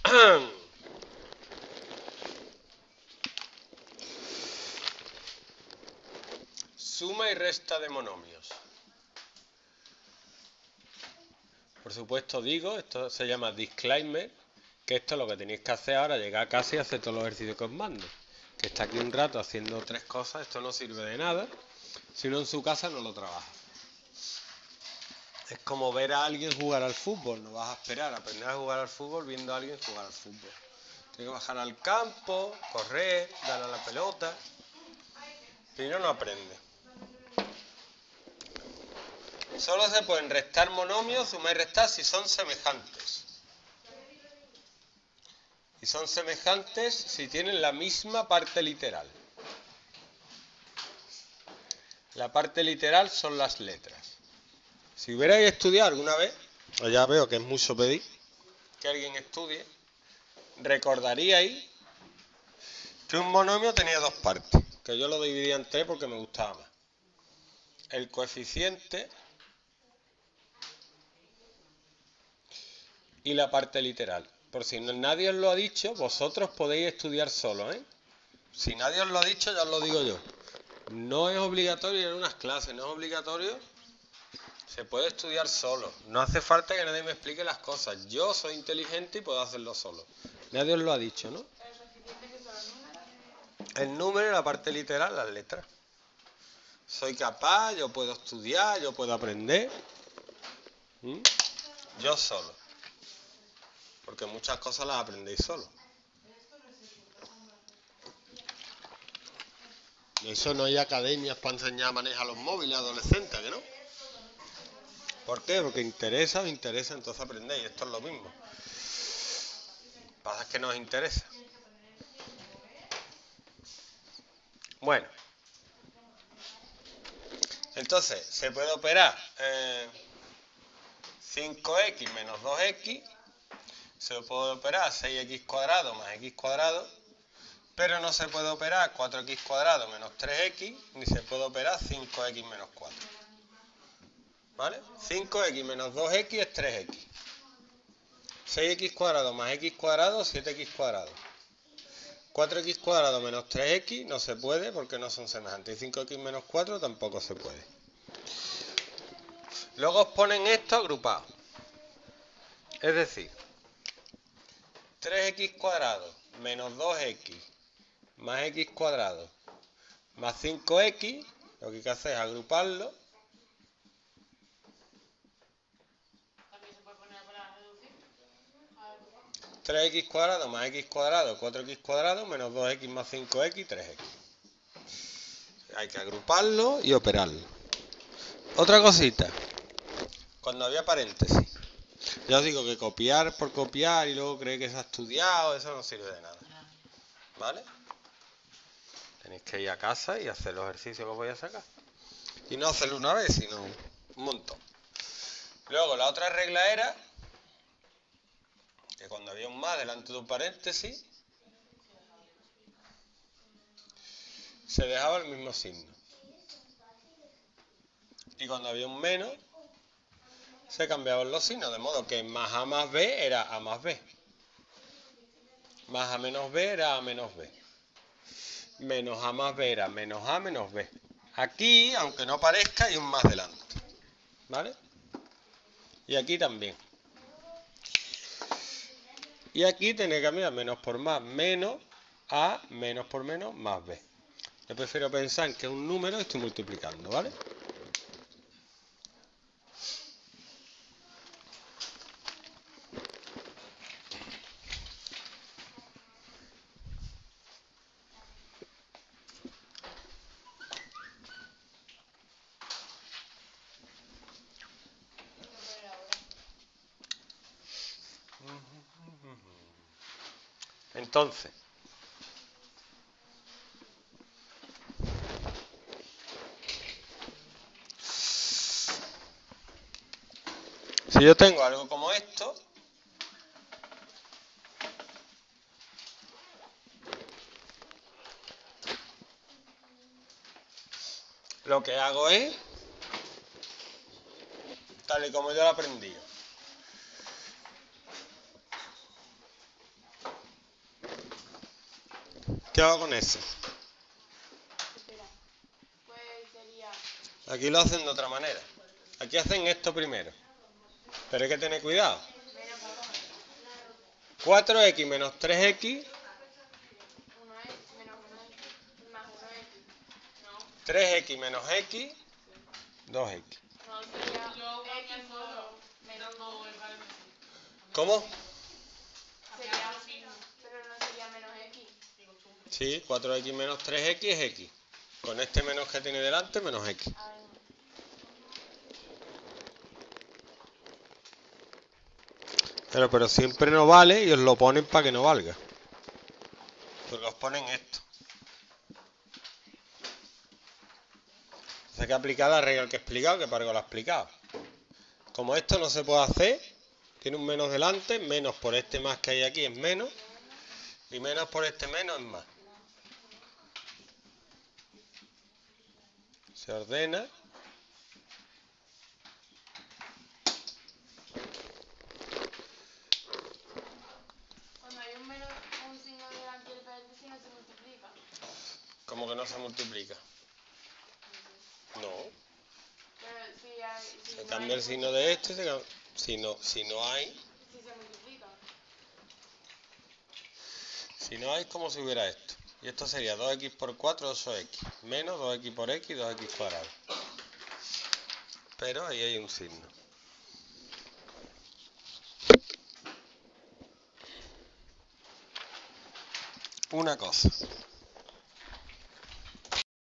Suma y resta de monomios. Por supuesto digo, esto se llama disclaimer, que esto es lo que tenéis que hacer ahora, llegar a casa y hacer todos los ejercicios que os mando. Que está aquí un rato haciendo 3 cosas, esto no sirve de nada, si no en su casa no lo trabaja. Es como ver a alguien jugar al fútbol, no vas a esperar a aprender a jugar al fútbol viendo a alguien jugar al fútbol. Tienes que bajar al campo, correr, darle a la pelota, pero no aprende. Solo se pueden restar monomios, sumar y restar si son semejantes. Y son semejantes si tienen la misma parte literal. La parte literal son las letras. Si hubierais estudiado alguna vez, o ya veo que es mucho pedir que alguien estudie, recordaríais que un monomio tenía 2 partes, que yo lo dividía en 3 porque me gustaba más. El coeficiente y la parte literal. Por si nadie os lo ha dicho, vosotros podéis estudiar solo, ¿eh? Si nadie os lo ha dicho, ya os lo digo yo. No es obligatorio ir a unas clases, no es obligatorio. Se puede estudiar solo. No hace falta que nadie me explique las cosas. Yo soy inteligente y puedo hacerlo solo. Nadie os lo ha dicho, ¿no? El número y la parte literal, las letras. Soy capaz, yo puedo estudiar, yo puedo aprender. Yo solo. Porque muchas cosas las aprendéis solo. Y eso no hay academias para enseñar a manejar los móviles a adolescentes, ¿que no? ¿Por qué? Porque interesa, entonces aprendéis. Esto es lo mismo. Pasa que no os interesa. Bueno. Entonces, se puede operar 5x menos 2x. Se puede operar 6x cuadrado más x cuadrado. Pero no se puede operar 4x cuadrado menos 3x. Ni se puede operar 5x menos 4. ¿Vale? 5x menos 2x es 3x. 6x cuadrado más x cuadrado, 7x cuadrado. 4x cuadrado menos 3x no se puede porque no son semejantes. Y 5x menos 4 tampoco se puede. Luego os ponen esto agrupado. Es decir, 3x cuadrado menos 2x más x cuadrado más 5x, lo que hay que hacer es agruparlo. 3x cuadrado más x cuadrado, 4x cuadrado, menos 2x más 5x, 3x. Hay que agruparlo y operarlo. Otra cosita, cuando había paréntesis. Ya os digo que copiar por copiar y luego creer que se ha estudiado, eso no sirve de nada. ¿Vale? Tenéis que ir a casa y hacer los ejercicios que os voy a sacar. Y no hacerlo una vez, sino un montón. Luego, la otra regla era que cuando había un más delante de un paréntesis, se dejaba el mismo signo. Y cuando había un menos, se cambiaban los signos, de modo que más A más B era A más B. Más A menos B era A menos B. Menos A más B era menos A menos B. Aquí, aunque no parezca, hay un más delante. ¿Vale? Y aquí también. Y aquí tenéis que cambiar menos por más, menos A, menos por menos, más B. Yo prefiero pensar que es un número y estoy multiplicando, ¿vale? Entonces, si yo tengo algo como esto, lo que hago es, tal y como yo lo he aprendido, ¿Qué hago con eso? Espera. Pues sería... Aquí lo hacen de otra manera. Aquí hacen esto primero. Pero hay que tener cuidado. Menos 4x menos 3x, 1x menos 1x más 1x. No. 3x menos x, 2x. No, sería x solo. Menos 2. ¿Cómo? Sería... Pero no sería menos x. Sí, 4x menos 3x es x. Con este menos que tiene delante, menos x. A ver, Pero siempre no vale y os lo ponen para que no valga. Porque os ponen esto. Hay que aplicar la regla que he explicado, que para algo lo he explicado. Como esto no se puede hacer, tiene un menos delante, menos por este más que hay aquí es menos, y menos por este menos es más. Se ordena. cuando hay un menos, un signo delante del paréntesis no se multiplica. Como que no se multiplica. No. Pero si hay... Si Se no cambia hay, el signo de este, si no hay, si se multiplica. si no hay, es como si hubiera esto. Y esto sería 2x por 4, 8x. Menos 2x por x, 2x cuadrado. Pero ahí hay un signo. Una cosa.